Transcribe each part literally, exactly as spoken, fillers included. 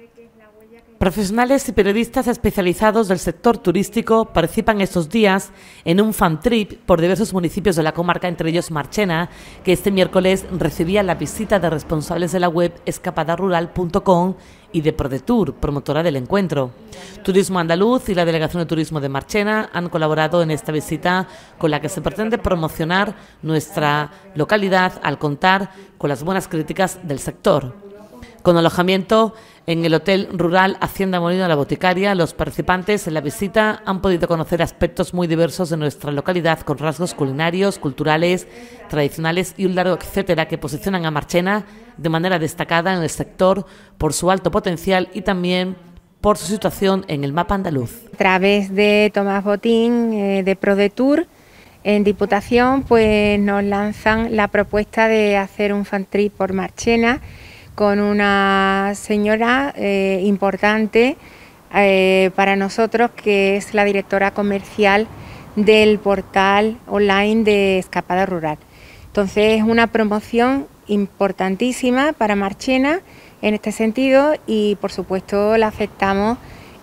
Profesionales y periodistas especializados del sector turístico participan estos días en un fan trip por diversos municipios de la comarca, entre ellos Marchena, que este miércoles recibía la visita de responsables de la web escapada rural punto com y de ProDetour, promotora del encuentro. Turismo Andaluz y la Delegación de Turismo de Marchena han colaborado en esta visita con la que se pretende promocionar nuestra localidad al contar con las buenas críticas del sector. Con alojamiento en el Hotel Rural Hacienda Molino de la Boticaria, los participantes en la visita han podido conocer aspectos muy diversos de nuestra localidad, con rasgos culinarios, culturales, tradicionales y un largo etcétera que posicionan a Marchena de manera destacada en el sector por su alto potencial y también por su situación en el mapa andaluz. A través de Tomás Botín, eh, de ProDetour, en Diputación, pues nos lanzan la propuesta de hacer un fan trip por Marchena con una señora eh, importante eh, para nosotros, que es la directora comercial del portal online de Escapada Rural. Entonces es una promoción importantísima para Marchena en este sentido y por supuesto la aceptamos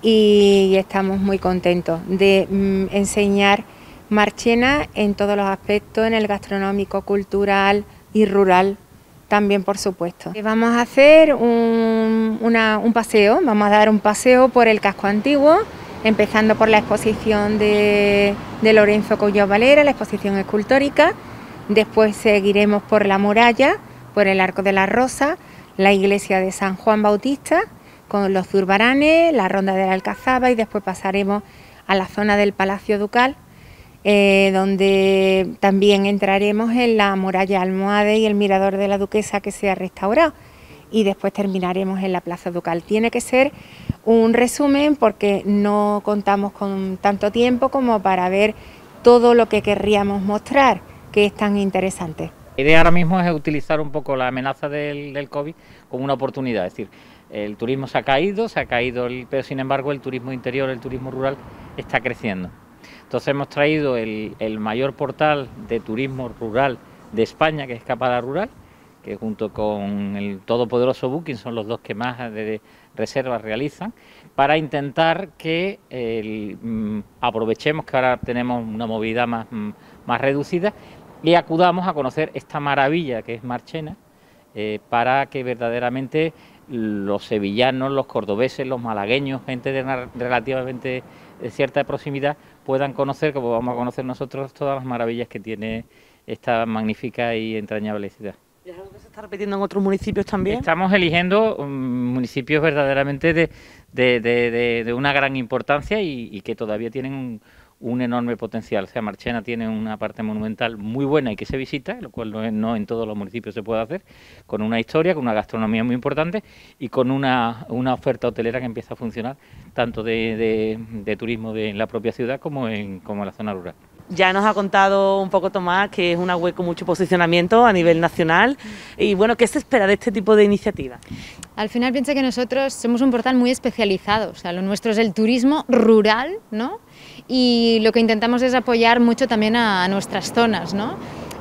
y estamos muy contentos de mm, enseñar Marchena en todos los aspectos, en el gastronómico, cultural y rural también, por supuesto. Vamos a hacer un, una, un paseo, vamos a dar un paseo por el casco antiguo, empezando por la exposición de, de Lorenzo Colló Valera, la exposición escultórica. Después seguiremos por la muralla, por el Arco de la Rosa, la iglesia de San Juan Bautista, con los Zurbaranes, la Ronda de la Alcazaba, y después pasaremos a la zona del Palacio Ducal, Eh, donde también entraremos en la muralla Almohade y el mirador de la Duquesa, que se ha restaurado, y después terminaremos en la Plaza Ducal. Tiene que ser un resumen porque no contamos con tanto tiempo como para ver todo lo que querríamos mostrar, que es tan interesante. La idea ahora mismo es utilizar un poco la amenaza del, del COVID como una oportunidad, es decir, el turismo se ha caído, se ha caído, el, pero sin embargo el turismo interior, el turismo rural está creciendo. Entonces hemos traído el, el mayor portal de turismo rural de España, que es Escapada Rural, que junto con el todopoderoso Booking son los dos que más de, de reservas realizan, para intentar que el, mm, aprovechemos que ahora tenemos una movilidad más, mm, más reducida y acudamos a conocer esta maravilla que es Marchena, eh, para que verdaderamente los sevillanos, los cordobeses, los malagueños, gente de una relativamente de cierta proximidad, puedan conocer, como vamos a conocer nosotros, todas las maravillas que tiene esta magnífica y entrañable ciudad. ¿Y es algo que se está repitiendo en otros municipios también? Estamos eligiendo um, municipios verdaderamente de, de, de, de, de una gran importancia y, y que todavía tienen un, un enorme potencial. O sea, Marchena tiene una parte monumental muy buena y que se visita, lo cual no, es, no en todos los municipios se puede hacer, con una historia, con una gastronomía muy importante y con una, una oferta hotelera que empieza a funcionar tanto de, de, de turismo de, en la propia ciudad como en, como en la zona rural. Ya nos ha contado un poco Tomás que es una web con mucho posicionamiento a nivel nacional y bueno, ¿qué se espera de este tipo de iniciativas? Al final piensa que nosotros somos un portal muy especializado, o sea, lo nuestro es el turismo rural, ¿no? Y lo que intentamos es apoyar mucho también a, a nuestras zonas, ¿no?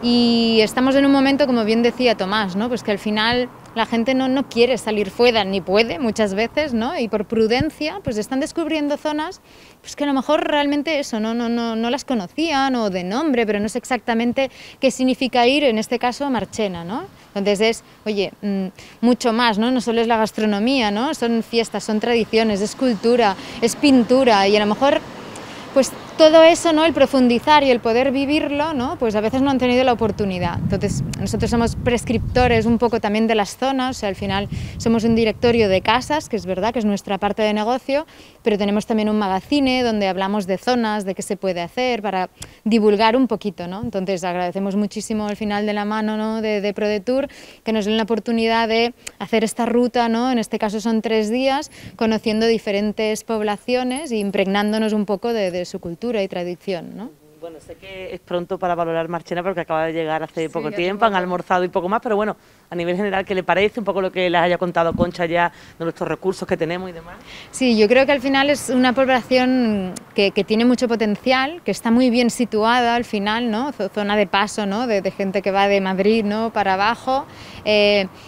Y estamos en un momento, como bien decía Tomás, ¿no? Pues que al final la gente no, no quiere salir fuera, ni puede muchas veces, ¿no? Y por prudencia pues están descubriendo zonas pues que a lo mejor realmente eso, no, no, no, no las conocían o de nombre, pero no sé exactamente qué significa ir, en este caso a Marchena, ¿no? Entonces es, oye, mmm, mucho más, ¿no? No solo es la gastronomía, ¿no? Son fiestas, son tradiciones, es cultura, es pintura y a lo mejor pues todo eso, ¿no? El profundizar y el poder vivirlo, ¿no? Pues a veces no han tenido la oportunidad. Entonces nosotros somos prescriptores un poco también de las zonas, o sea, al final somos un directorio de casas, que es verdad que es nuestra parte de negocio, pero tenemos también un magazine donde hablamos de zonas, de qué se puede hacer para divulgar un poquito, ¿no? Entonces agradecemos muchísimo al final de la mano, ¿no? de, de ProDetour, que nos den la oportunidad de hacer esta ruta, ¿no? En este caso son tres días, conociendo diferentes poblaciones e impregnándonos un poco de, de su cultura y tradición, ¿no? Bueno, sé que es pronto para valorar Marchena porque acaba de llegar hace sí, poco tiempo, han almorzado y poco más, pero bueno, a nivel general, ¿qué le parece? Un poco lo que les haya contado Concha ya de nuestros recursos que tenemos y demás. Sí, yo creo que al final es una población que, que tiene mucho potencial, que está muy bien situada al final, ¿no? Zona de paso, ¿no? De, de gente que va de Madrid, ¿no? Para abajo. Eh,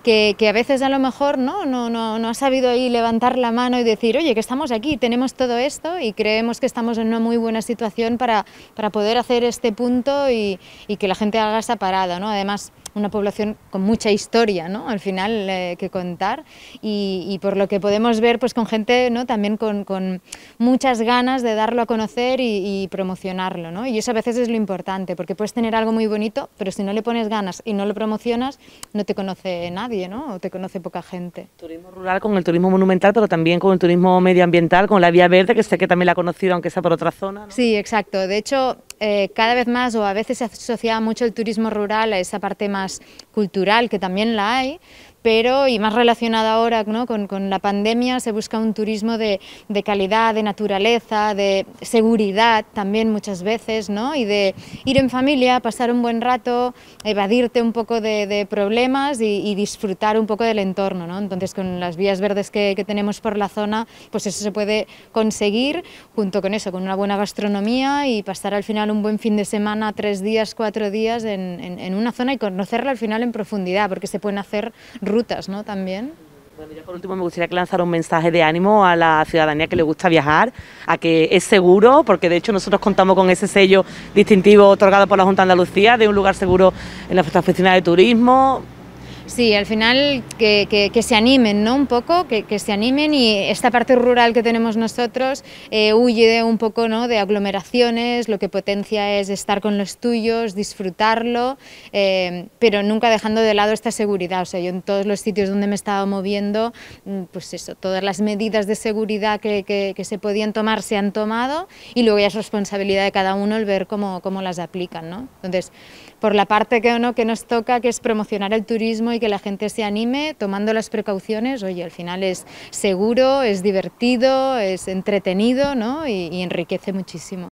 que, que a veces a lo mejor ¿no? No, no, no ha sabido ahí levantar la mano y decir, oye, que estamos aquí, tenemos todo esto y creemos que estamos en una muy buena situación para, para poder hacer este punto y, y que la gente haga esa parada, ¿no? Además, una población con mucha historia, ¿no? Al final eh, que contar y, y por lo que podemos ver pues con gente, ¿no? También con, con muchas ganas de darlo a conocer y, y promocionarlo, ¿no? Y eso a veces es lo importante, porque puedes tener algo muy bonito, pero si no le pones ganas y no lo promocionas, no te conoce nadie, ¿no? O te conoce poca gente. Turismo rural con el turismo monumental, pero también con el turismo medioambiental, con la Vía Verde, que sé que también la ha conocido, aunque sea por otra zona, ¿no? Sí, exacto. De hecho, eh, cada vez más o a veces se asocia mucho el turismo rural a esa parte más cultural, que también la hay, pero y más relacionada ahora, ¿no? con, con la pandemia, se busca un turismo de, de calidad, de naturaleza, de seguridad también muchas veces, ¿no? Y de ir en familia, pasar un buen rato, evadirte un poco de, de problemas y, y disfrutar un poco del entorno, ¿no? Entonces con las vías verdes que, que tenemos por la zona, pues eso se puede conseguir junto con eso, con una buena gastronomía y pasar al final un buen fin de semana, tres días, cuatro días en, en, en una zona y conocerla al final en profundidad, porque se pueden hacer rutas, ¿no? También. Bueno, ya por último me gustaría que lanzara un mensaje de ánimo a la ciudadanía que le gusta viajar, a que es seguro, porque de hecho nosotros contamos con ese sello distintivo otorgado por la Junta de Andalucía de un lugar seguro en la oficina de turismo. Sí, al final que, que, que se animen, ¿no? Un poco, que, que se animen y esta parte rural que tenemos nosotros eh, huye de un poco, ¿no? De aglomeraciones, lo que potencia es estar con los tuyos, disfrutarlo, eh, pero nunca dejando de lado esta seguridad. O sea, yo en todos los sitios donde me estaba moviendo, pues eso, todas las medidas de seguridad que, que, que se podían tomar se han tomado y luego ya es responsabilidad de cada uno el ver cómo, cómo las aplican, ¿no? Entonces, por la parte que, ¿no? que nos toca, que es promocionar el turismo y que la gente se anime tomando las precauciones, oye, al final es seguro, es divertido, es entretenido, ¿no? y, y enriquece muchísimo.